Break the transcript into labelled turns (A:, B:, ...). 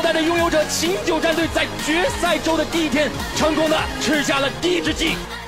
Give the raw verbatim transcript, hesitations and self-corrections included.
A: 赛的拥有者秦九战队在决赛周的第一天，成功的吃下了第一只鸡。